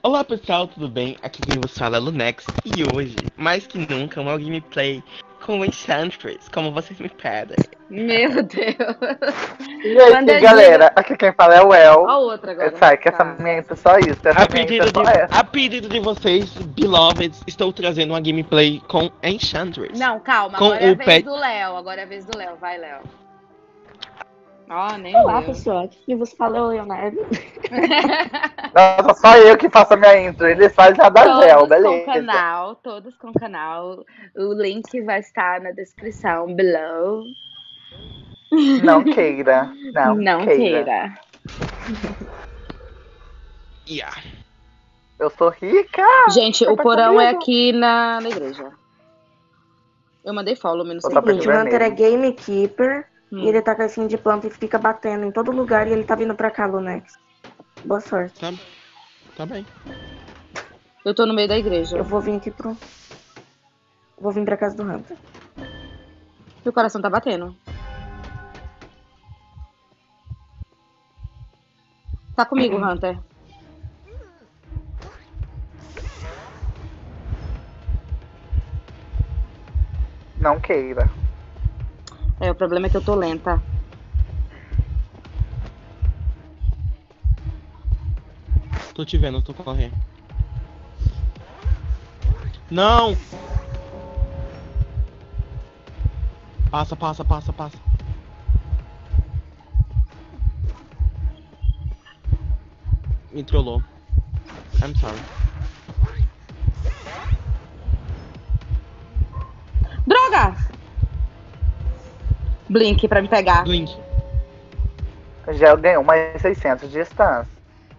Olá pessoal, tudo bem? Aqui quem vos fala é Lunex e hoje, mais que nunca, uma gameplay com Enchantress, como vocês me pedem. Meu Deus. E aí, galera, aqui quem fala é o El. Ó, outra agora. Sai, que essa Tá. minha é só isso. Essa minha é só essa. A pedido de vocês, beloveds, estou trazendo uma gameplay com Enchantress. Não, calma, Com agora é a o vez pet... do Léo. Agora é a vez do Léo. Vai, Léo. Ó, nem Olá, leu. pessoal. Aqui quem vos fala é o Leonardo. Nossa, só eu que faço a minha intro. Eles fazem a da Gel, Todos beleza. com canal, todos com canal. O link vai estar na descrição below. Não queira. Não queira. Yeah. Eu sou rica. Gente, Tá o porão é comigo. aqui na igreja. Eu mandei follow, mas não sei Tá quem. Seguinte, pedindo o Hunter é vermelho. gamekeeper e ele tá com assim de planta e fica batendo em todo lugar e ele tá vindo pra cá, Lunex. Boa sorte. Tá bem. Eu tô no meio da igreja. Eu vou vir aqui pro... Vou vir pra casa do Hunter. Meu coração tá batendo. Tá comigo, Hunter. Não queira. É, o problema é que eu tô lenta. Tô te vendo, tô correndo. Não! Passa. Me trollou. I'm sorry. Droga! Blink pra me pegar. Blink. Gel ganhou mais 600 de distância.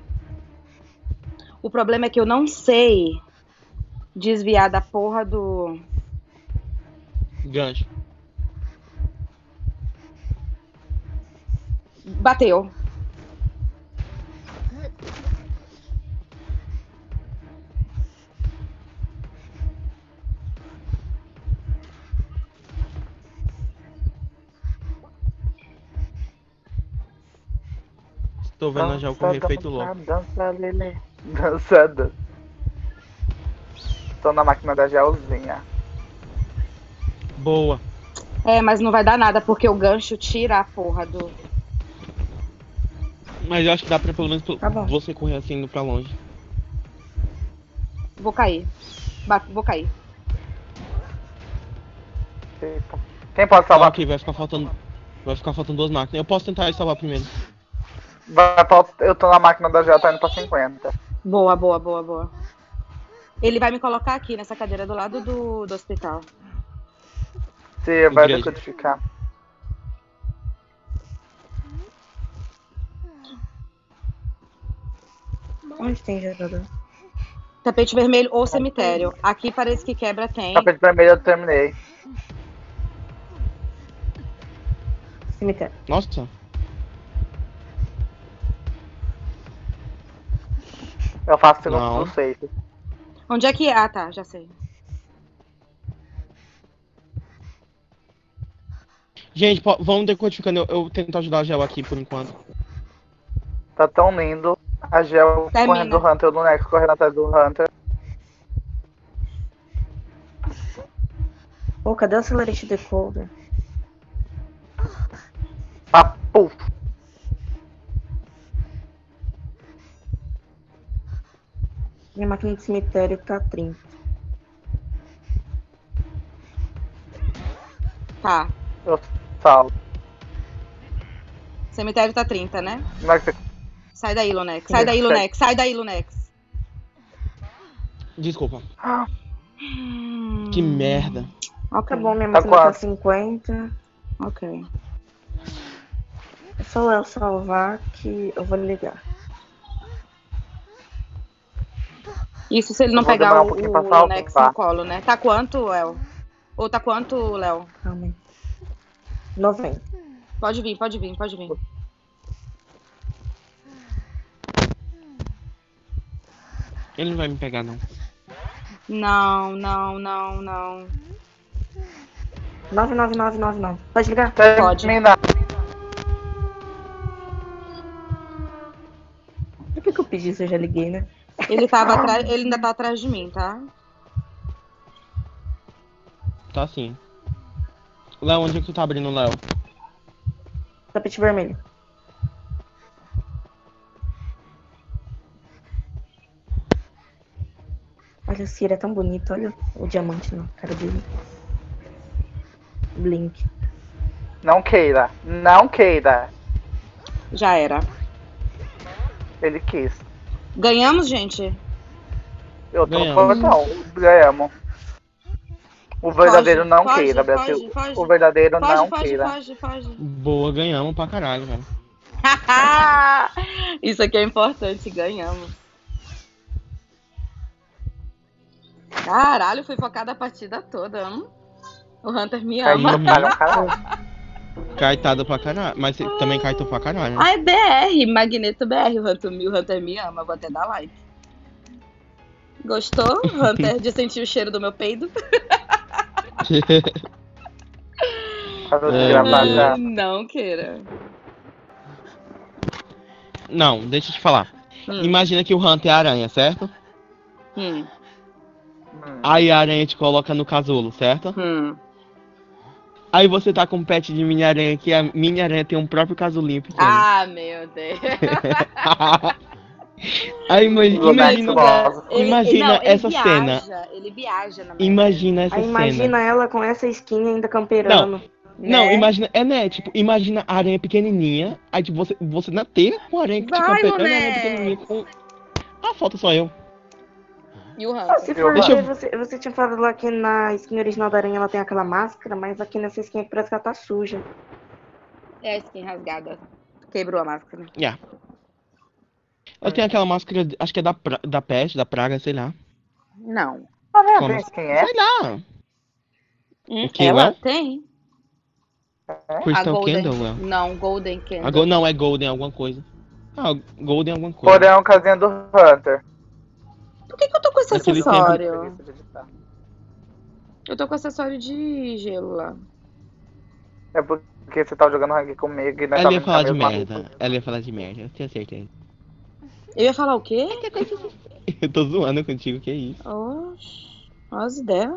O problema é que eu não sei desviar da porra do... Gancho. Bateu. Tô vendo já o correr feito louco. Dança, Lelê. Dança. Tô na máquina da gelzinha. Boa. É, mas não vai dar nada, porque o gancho tira a porra do... Mas eu acho que dá pra pelo menos Tá bom. você correr assim indo pra longe. Vou cair. Vou cair. Quem pode salvar? Ok, vai ficar faltando duas máquinas. Eu posso tentar salvar primeiro. Eu tô na máquina da gel, tá indo pra 50. Boa. Ele vai me colocar aqui, nessa cadeira do lado do hospital. Você vai Igreja. decodificar. Onde tem jogador? Tapete vermelho ou cemitério. Aqui parece que quebra tem. Tapete vermelho eu terminei. Cemitério. Nossa. Eu faço segundo Não. do safe. Onde é que é? Ah, tá, já sei. Gente, vamos decodificando. Eu tento ajudar a Gel aqui por enquanto. Tá tão lindo. A gel Termina. correndo do Hunter, o Lunex correndo atrás do Hunter. Pô, cadê o Accelerate Decoder? Puf. Minha máquina de cemitério tá 30. Tá. Eu salvo. Cemitério tá 30, né? Como é que você... Sai daí, Lunex. Sai daí, Lunex. Desculpa. Que merda. Ok. Tá bom, minha Tá máquina tá quanto? 50. Ok. É só eu salvar que eu vou ligar. Isso se ele não Eu vou pegar demorar um o pouquinho pra salvar. Lunex no colo, né? Tá quanto, El? Ou tá quanto, Léo? Calma aí. 90. Pode vir. Ele não vai me pegar, não. Não. 99999. Pode ligar? Pode. Termina. Por que eu pedi isso? Eu já liguei, né? Ele tava atrás. Ele ainda tá atrás de mim, tá? Tá sim. Léo, onde é que tu tá abrindo, Léo? Tapete vermelho. Olha, a Cira é tão bonita. Olha o diamante na cara dele. Blink. Não queira. Não queira. Já era. Ele quis. Ganhamos, gente? Eu tô Ganhamos. não. Ganhamos. O verdadeiro não Foge, queira, foge, Brasil. foge. O verdadeiro não Foge, queira. foge, foge. Boa, ganhamos pra caralho, velho. Isso aqui é importante, ganhamos. Caralho, fui focada a partida toda. O Hunter me Caiu ama. pra caralho. Caetado pra caralho. Mas você também caitou pra caralho, né? Ah, é BR, Magneto BR. O Hunter me ama, vou até dar like. Gostou, Hunter, de sentir o cheiro do meu peido? Parou de gravar já. Não queira. Não, deixa eu te falar. Imagina que o Hunter é a aranha, certo? Aí a aranha te coloca no casulo, certo? Aí você tá com um pet de mini-aranha, que a mini-aranha tem um próprio casulinho pequeno. Ah, meu Deus. Aí imagina Não, ele essa viaja, cena. Ele viaja na minha Imagina essa Aí cena. imagina ela com essa skin ainda camperando. Não, né? imagina, tipo, imagina a aranha pequenininha, aí tipo, você na teia com a aranha que te Vai, camperando, a moleque. aranha pequenininha com... Ah, falta só eu. E o Ah, Hunter? se for Deixa ver, você tinha falado lá que na skin original da aranha ela tem aquela máscara, mas aqui nessa skin aqui parece que ela tá suja. É a skin rasgada. Quebrou a máscara. Yeah. Ela tem aquela máscara, acho que é da peste, da praga, sei lá. Não. Ah, não Como? é quem é? Sei lá. O que, Ela Léo? tem. A Crystal Golden. Candle, Léo. Não, Golden Candle. Não, é Golden alguma coisa. Ah, Golden alguma coisa. Porém, é um casinha do Hunter. Por que eu tô com esse Naquele acessório? Eu tô com acessório de gelo lá. É porque você tá jogando ranking comigo e nós Ela ia tava falar de na mesma merda. luta. Ela ia falar de merda, eu tinha certeza. Eu ia falar o quê? Eu tô zoando contigo, que isso. Oxi, olha as ideias.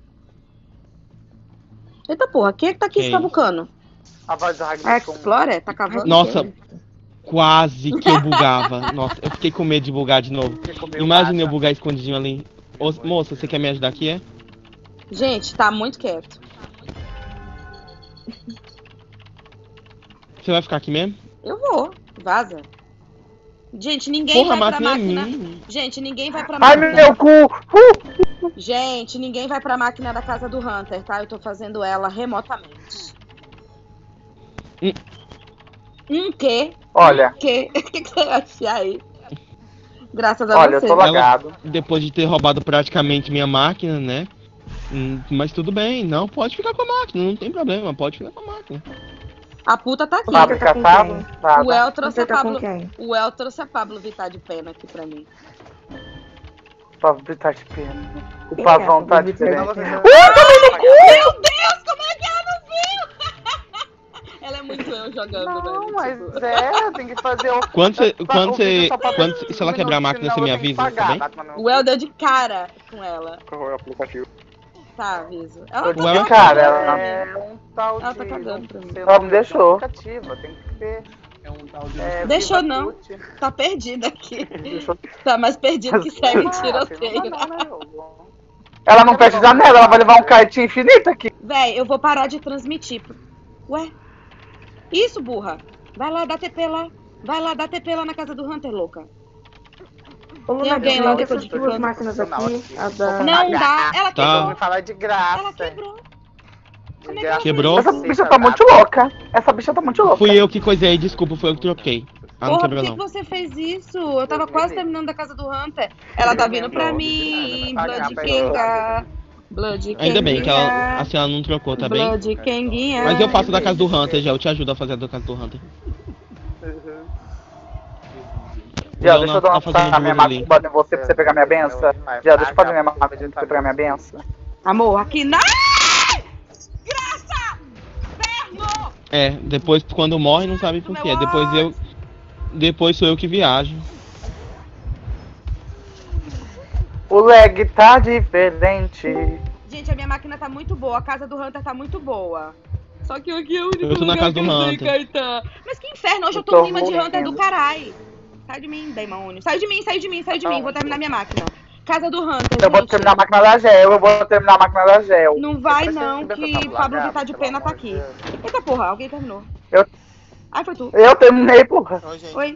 Eita porra, quem é que tá aqui Quem? escavucando? A voz do Ragnar A Explorer? Tá cavando? Nossa, quase que eu bugava. Nossa, eu fiquei com medo de bugar de novo. Imagina eu bugar escondidinho ali. Ô, moça, você quer me ajudar aqui, é? Gente, tá muito quieto. Você vai ficar aqui mesmo? Eu vou, vaza. Gente, ninguém Porra, a vai pra máquina é máquina. minha. Gente, ninguém vai pra Ai, máquina. meu cu! Gente, ninguém vai pra máquina da casa do Hunter, tá? Eu tô fazendo ela remotamente. Que? Olha, O que você acha aí? Graças a olha, eu você. tô lagado. Depois de ter roubado praticamente minha máquina, né? Mas tudo bem, não, pode ficar com a máquina, não tem problema, pode ficar com a máquina. A puta tá aqui. Fábrica tá com Pablo? quem? Nada. O El trouxe Você a tá com Pablo. quem? O El trouxe a Pablo Vittar de pena aqui pra mim. Pablo tá de pena. O Quem pavão é? tá Pablo diferente. Vittar? Meu Deus, como é que ela não viu? Ela é muito eu jogando, Não, velho. mas tipo. tem que fazer o... Se ela quebrar a máquina, você me avisa, tá bem? O El deu de cara com ela. Qual é o aplicativo? Tá, aviso. Ela Tô tá de Ué, cara, cagando pra é mim. um tal de... Ela tá cagando pra mim. Ela me deixou. Tem que ter... É um tal de. Deixou Viva não. Tuti. Tá perdida aqui. Deixou- Tá mais perdido que segue em Ah, tiroteio. não dá nada, jogo. Ela não fecha janela, ela vai levar um kite infinito aqui. Véi, eu vou parar de transmitir. Ué? Isso, burra. Vai lá, dá TP lá. Vai lá, dá TP lá na casa do Hunter, louca. Ô, Luna, Tem alguém lá desliga essas decodificando? duas máquinas aqui. A da... Não dá. Ela Tá. quebrou. Falar de graça. Ela quebrou. Como é que graça. ela Quebrou? fez Essa isso? bicha tá muito louca. Essa bicha tá muito louca. Fui eu que coisei, desculpa, foi eu que troquei. Ah, não Porra, por quebrou que não. que você fez isso? Eu tava quase terminando da casa do Hunter. Ela tá vindo pra mim. Blood Kenga. Blood Kenga. Ainda bem que ela não trocou, tá bem? Blood Kenguinha. Mas eu faço da casa do Hunter já, eu te ajudo a fazer a da casa do Hunter. Já, deixa eu dar Tá uma fazendo a minha dúvida ali. máquina em você pra você pegar minha benção. Já, deixa eu fazer minha máquina pra você pegar minha benção. Amor, aqui não. Graça! Inferno! É, depois quando morre não sabe por quê. Depois sou eu que viajo. O lag tá diferente. Gente, a minha máquina tá muito boa, a casa do Hunter tá muito boa. Só que aqui é o único Eu tô na lugar casa que do eu sei Hunter. cartão. Mas que inferno, hoje eu tô Eu tô no clima de Hunter morrendo. do caralho. Sai de mim, demônio. Sai de mim, sai de mim, sai de mim. Vou terminar minha máquina. Casa do Hunter, Eu vou gente. terminar a máquina da Gel, eu vou terminar a máquina da Gel. Não vai Eu não, preciso que dessa Pablo tabela, Vittar de pelo Pena tá amor de aqui. Deus. Eita porra, alguém terminou. Eu- Ai, foi tu. Eu terminei, porra. Oi, gente. Oi.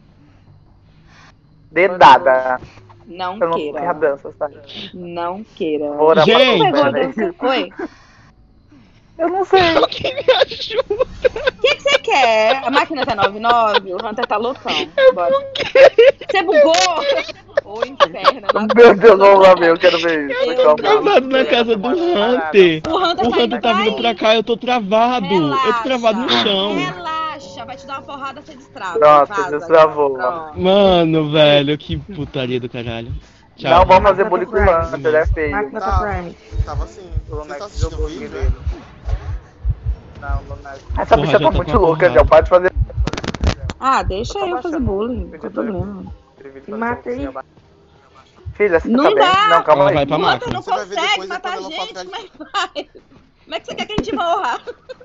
Dedada. Não Eu não sei a queira. dança, tá? Não queira. Bora, Gente. Como pegou a peraí. dança? Oi. Eu não sei. Alguém me ajuda. O que você quer? A máquina tá 99, o Hunter tá loucão. Bora. Você bugou? Ô, inferno. Meu Deus, vamos lá ver, eu quero ver isso. Eu Calma. não Travado na casa do Hunter. O Hunter O tá indo Hunter tá vindo aí. pra cá, eu tô travado. Eu tô travado no chão. Relaxa, vai te dar uma porrada, você destrava. Pronto, Vaza, destravou. pronto. Mano, velho, que putaria do caralho. Tchau. Não vamos fazer bullying com o Hunter, é feio. Máquina Tá. tá Prime. Tava assim. O Você tá Nex assistindo jogou o vídeo, dele. né? Não, não é. Essa Porra, bicha já tá tô muito com a louca, porrada. Gel. Pode fazer. Ah, deixa Eu tô eu fazer baixando. bullying, não tem problema. Mata aí. Filha, você Não tá bem? dá. Não, calma Ela aí. vai pra O Hunter máquina. não Você vai ver consegue depois, matar a quando ela for gente, atrás como é que vai? Como é que você quer que a gente morra?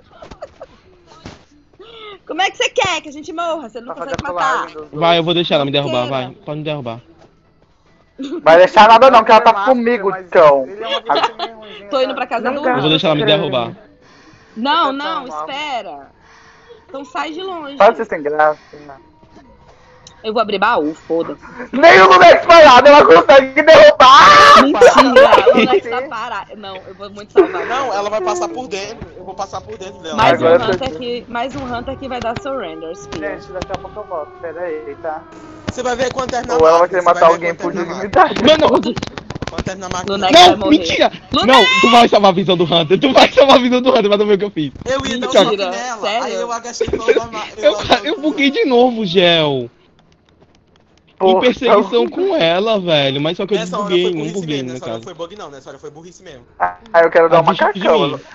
Como é que você quer que a gente morra? Você não Pra fazer consegue essa matar. live dos dois. Vai, eu vou deixar ela me Não derrubar, queira. vai. Pode me derrubar. Vai deixar nada não, que ela tá comigo, então. Tô indo pra casa Não do gasta Eu vou deixar ela me grana. derrubar. Não, Então, não, mal. espera. Então sai de longe. Fala vocês têm graça. Eu vou abrir baú, foda-se. Nem o Lunex parado, ela consegue derrubar! Mentira, o Alex tá parado. Não, eu vou muito salvar. Não, ela vai passar por dentro. Eu vou passar por dentro dela. Mais um, Agora eu tô- mais um Hunter que vai dar surrenders, filha. Gente, daqui a pouco eu volto. Pera aí, tá? Você vai ver quando terminar Ou ela vai máquina, querer você matar ver alguém quando por terminar a dignidade. Mano, Quando terminar a máquina. Lunex vai não, morrer. mentira! Lunex! Não, tu vai salvar a visão do Hunter. Tu vai salvar a visão do Hunter, mas não ver o que eu fiz. Eu ia dar um Mentira. choque nela, Sério? aí eu agachei pra levar. Eu buguei de novo, Gel. Em Porra, perseguição com ela, velho. Mas só que eu Nessa hora desbuguei, foi não burrice buguei, mesmo, no nessa hora caso. foi bug não, nessa hora foi burrice mesmo. Aí eu quero dar Ah, um deixa de macacão. mim.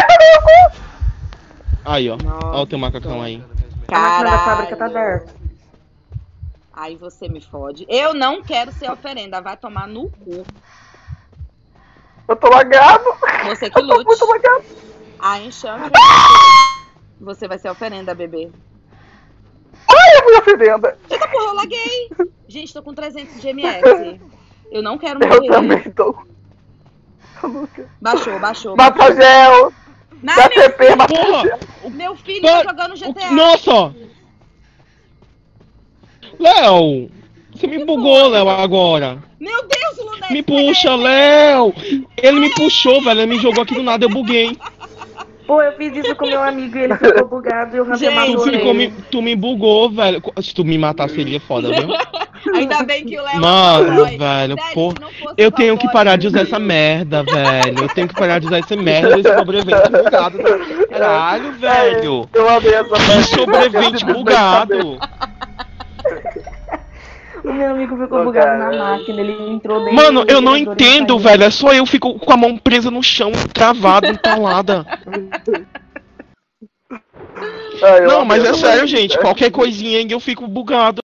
Aí, ó. Ó o teu macacão aí. A máquina da Caralho. fábrica tá aberta. Aí você me fode. Eu não quero ser oferenda, vai tomar no cu. Eu tô lagado. Você que Eu tô lute. muito lagado. A enxame. Você vai ser oferenda, bebê. Ai, eu fui ofendendo. Eita porra, eu laguei. Gente, tô com 300 de MS. Eu não quero Eu morrer. também tô. Eu não quero. Baixou. Mata gel. Não, Dá TP, mata Porra! gel. meu filho tá Para- jogando GTA. Nossa! Léo! Você me Que bugou, foi? Léo, agora. Meu Deus, Lunex. Me puxa, Léo! Ele me puxou, velho. Ele me jogou aqui do nada, eu buguei. Pô, eu fiz isso com meu amigo e ele ficou bugado e o Hunter Gente. matou ele. Tu me bugou, velho. Se tu me matasse, seria foda, viu? Ainda bem que o Léo Mano, é cowboy. velho, Sério, pô, se não fosse eu tenho que cowboy, parar de usar essa merda, velho. Eu tenho que parar de usar essa merda desse sobrevivente bugado. Caralho, velho. Eu amei essa Que parte. sobrevivente bugado. O meu amigo ficou Ô, bugado cara. na máquina, ele entrou dentro Mano, do eu não elevador e entendo, saiu. velho. É só eu fico com a mão presa no chão, travada, entalada. Ai, eu Não, amei mas é essa sério, parte. gente. Qualquer coisinha aí eu fico bugado.